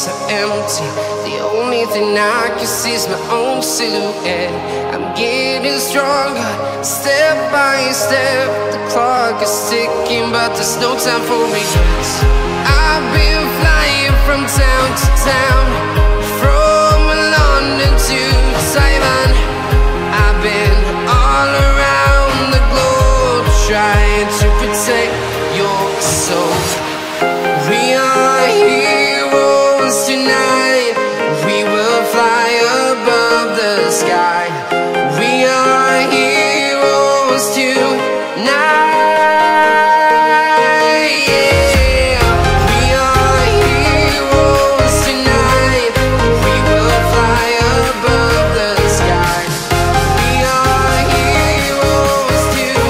so empty. The only thing I can see is my own silhouette. I'm getting stronger, step by step. The clock is ticking, but there's no time for regrets. I've been flying from town to town, from London to Taiwan. I've been all around the globe, trying to protect your soul. We are heroes tonight. We will fly above the sky. We are heroes tonight. Yeah. We are heroes tonight. We will fly above the sky. We are heroes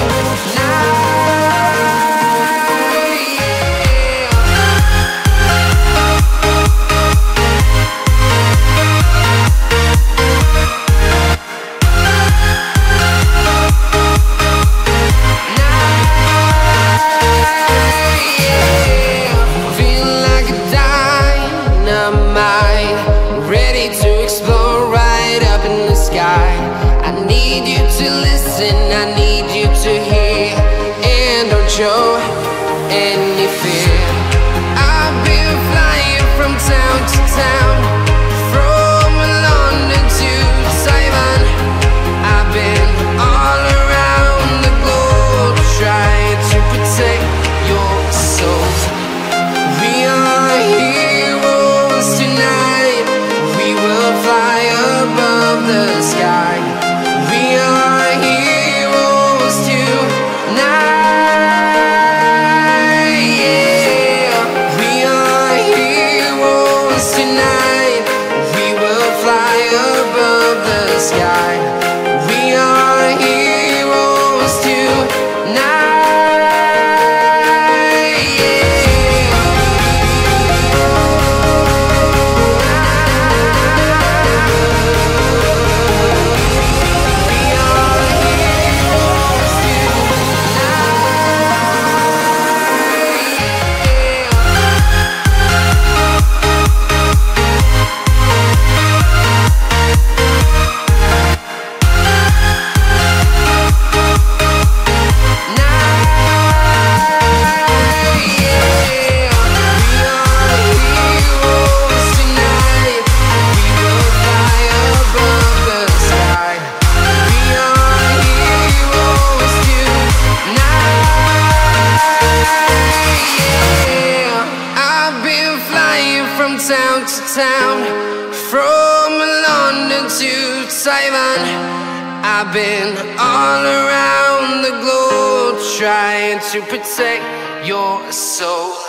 I need you to listen, I need you to hear, and don't show any fear. I've been flying from town to town, from London to Taiwan. I've been all around the globe, trying to protect your soul. We are heroes tonight. We will fly above the sky. We are heroes tonight. Yeah. We are heroes tonight. We will fly above the sky. We are heroes tonight. Yeah. Town to town, from London to Taiwan. I've been all around the globe, trying to protect your soul.